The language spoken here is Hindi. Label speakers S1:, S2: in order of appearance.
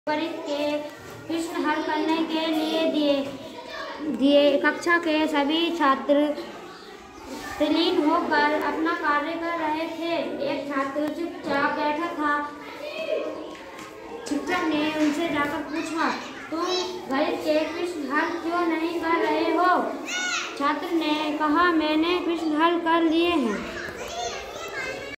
S1: गणित के प्रश्न हल करने के लिए दिए। कक्षा के सभी छात्र तल्लीन होकर अपना कार्य कर रहे थे। एक छात्र चुपचाप बैठा था। शिक्षक ने उनसे जाकर पूछा, तुम गणित के प्रश्न हल क्यों नहीं कर रहे हो? छात्र ने कहा, मैंने प्रश्न हल कर लिए हैं।